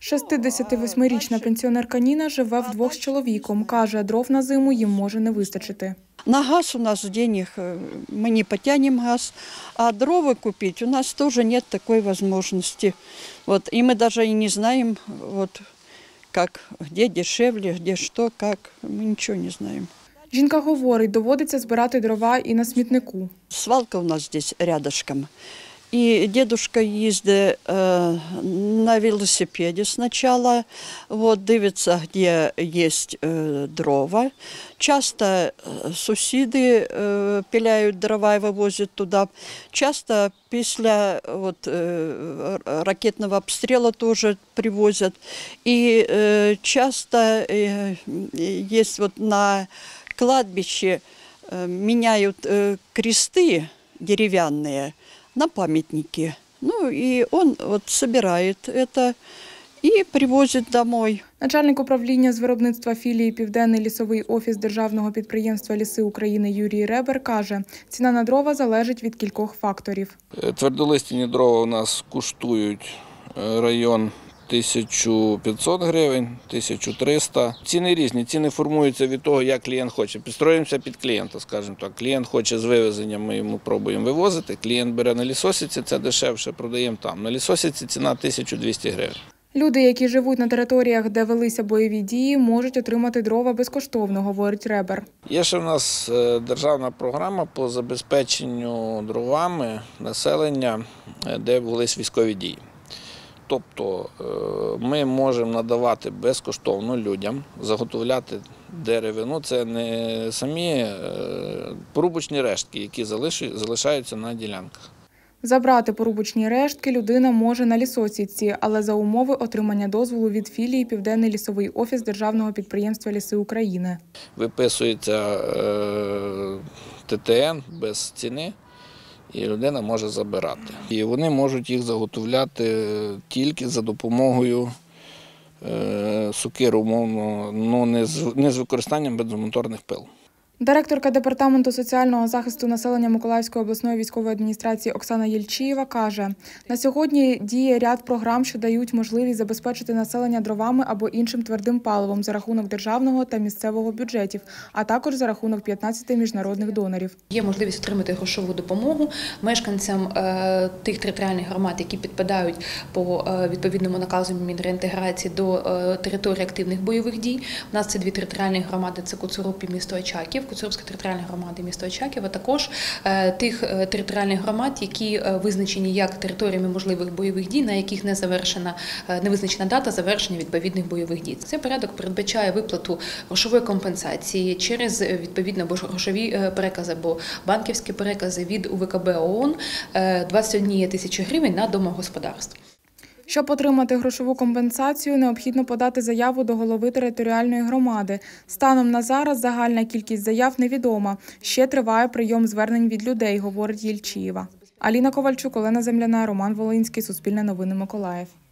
68-річна пенсіонерка Ніна живе вдвох з чоловіком. Каже, дров на зиму їм може не вистачити. На газ у нас денег, мы не потянем газ, а дрова купить у нас тоже нет такой возможности. Вот, и мы даже и не знаем, вот, как, где дешевле, где что, как, мы ничего не знаем. Жінка говорить, доводиться збирати дрова і на смітнику. Свалка у нас здесь рядышком. И дедушка ездит на велосипеде сначала, вот, дивится, где есть дрова. Часто сусіди пиляют дрова и вывозят туда. Часто после вот, ракетного обстрела тоже привозят. И часто есть вот на кладбище меняют кресты деревянные на памятники. Ну и он вот собирает это и привозит домой. Начальник управління з виробництва філії «Південний лісовий офіс державного підприємства «Ліси України» Юрій Ребер каже, ціна на дрова залежить від кількох факторів. Твердолистяні дрова у нас коштують район 1500 гривень, 1300. Ціни різні, ціни формуються від того, як клієнт хоче. Підстроюємося під клієнта, скажімо так. Клієнт хоче з вивезенням, ми йому пробуємо вивозити. Клієнт бере на лісосіці, це дешевше, продаємо там. На лісосіці ціна 1200 гривень. Люди, які живуть на територіях, де велися бойові дії, можуть отримати дрова безкоштовно, говорить Ребер. Є ще в нас державна програма по забезпеченню дровами населення, де велись військові дії. Тобто ми можемо надавати безкоштовно людям, заготовляти деревину. Це не самі порубочні рештки, які залишаються на ділянках. Забрати порубочні рештки людина може на лісосідці, але за умови отримання дозволу від філії «Південний лісовий офіс державного підприємства «Ліси України». Виписується ТТН без ціни. І людина може забирати. І вони можуть їх заготовляти тільки за допомогою сокир, умовно, ну, не з використанням бензомоторних пил. Директорка Департаменту соціального захисту населення Миколаївської обласної військової адміністрації Оксана Єльчієва каже, на сьогодні діє ряд програм, що дають можливість забезпечити населення дровами або іншим твердим паливом за рахунок державного та місцевого бюджетів, а також за рахунок 15 міжнародних донорів. Є можливість отримати грошову допомогу мешканцям тих територіальних громад, які підпадають по відповідному наказу Мінреінтеграції до території активних бойових дій. У нас це дві територіальні громади – це Коцуруб і місто Очаків. Куцурубська територіальна громада і місто Очаків, а також тих територіальних громад, які визначені як територіями можливих бойових дій, на яких не визначена дата завершення відповідних бойових дій. Цей порядок передбачає виплату грошової компенсації через відповідно грошові перекази або банківські перекази від УВКБ ООН 21 тисячі гривень на домогосподарство. Щоб отримати грошову компенсацію, необхідно подати заяву до голови територіальної громади. Станом на зараз загальна кількість заяв невідома. Ще триває прийом звернень від людей, говорить Єльчієва. Аліна Ковальчук, Олена Земляна, Роман Волинський, Суспільне новини, Миколаїв.